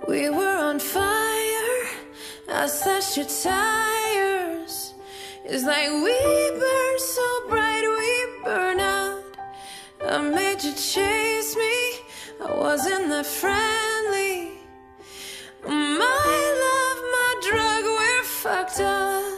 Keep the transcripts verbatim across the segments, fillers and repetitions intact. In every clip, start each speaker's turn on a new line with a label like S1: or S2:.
S1: We were on fire, I slashed your tires. It's like we burn so bright, we burn out. I made you chase me, I wasn't that friendly. My love, my drug, we're fucked up.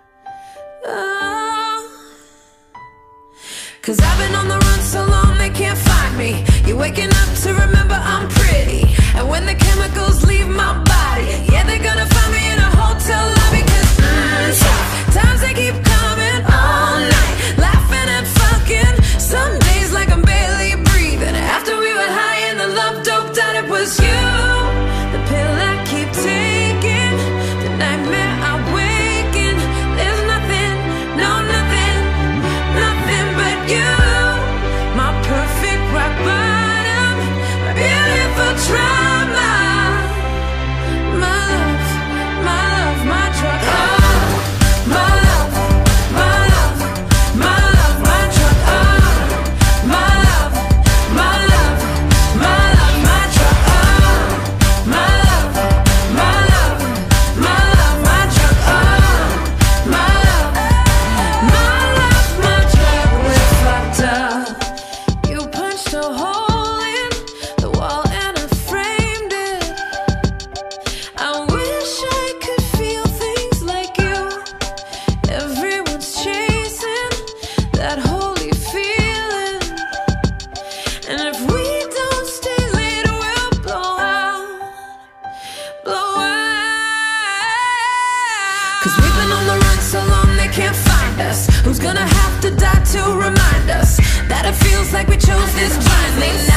S1: Oh. Cause I've been on the run so long they can't find me. You're waking up to remember I'm pretty. And when the chemicals leave my body, yeah, they're gonna find me in a hotel lobby. Cause mm, tough times they keep coming all night, laughing and fucking. Some days like I'm barely breathing. After we were high and the love doped out, it was you. The pill I keep taking, the nightmare I wake in. There's nothing, no nothing, nothing but you. My perfect rock bottom, my beautiful trauma. My love, my love, my drug. Oh, my love, my love, my love, my drug. Oh, my love, my love, my love, my drug. Oh, my love, my love, my love, my drug. Oh, my love, my love, my drug. We're fucked up. You punched a hole in the wall and I framed it. I wish I could feel things like you. Everyone's chasing that holy feeling. And if we don't stay late, we'll blow out, blow out. Cause we've been on the run so long they can't find us. Who's gonna have to die to remind us that it feels like we chose this blindly?